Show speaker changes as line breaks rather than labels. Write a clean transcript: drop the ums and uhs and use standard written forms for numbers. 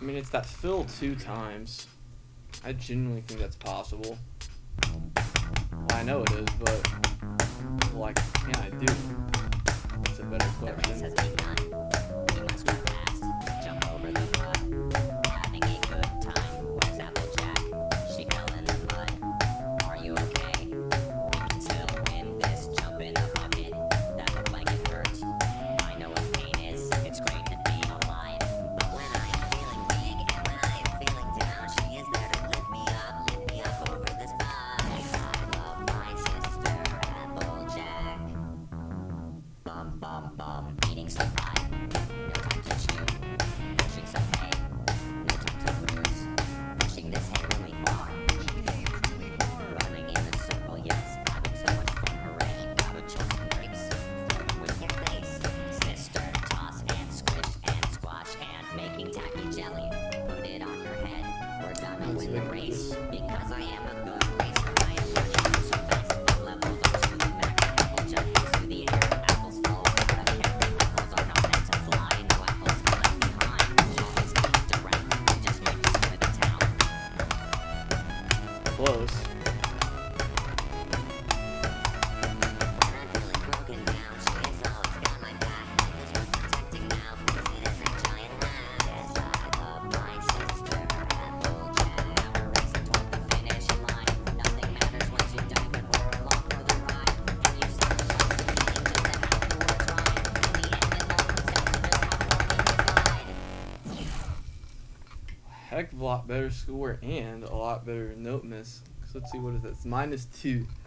I mean, it's that fill 2 times. I genuinely think that's possible. Well, I know it is, but like, can I do it? That's a better question.
Has begun. You must run fast. Jump over the mud. Having a good time. Where's Applejack? She fell in the mud. Are you okay? We can still win this. Jump in the bucket. That looked like it hurt. I know what pain is. It's great to be alive. But when I am feeling weak and when I am feeling down, she is there to lift me up over this bug. I love my sister Applejack. Bum bum bum, eating some pie. No time to chew. Pushing some hay. No time to lose. Pushing this hay really far. Running in a circle, yes. Having so much fun, hooray. Gotta chop some grapes. Throw them with your face. Sister, toss and squish and squash and making tacky jelly. Put it on your head. We're gonna win the race. Because I am a good racer. I am running so fast. Levels up to the max. Applejack goes through the air. Apples fall out of carrot. Apples are not meant to fly. No apples are left behind. Always keep direct. We just make this for the town.
Close.
When I'm feeling broken down, she is always got my back. Is worth protecting now. Because it is a giant rat. Yes, I love my sister Applejack. Now we're racing toward the finish line. Nothing matters once you die, but we're along for the ride. Can you see the shots of pain? Just a handful of trying. In the end, it all comes down to just how far we decide.
Heck of a lot better score and a lot better note miss. So let's see, what is that? It's -2.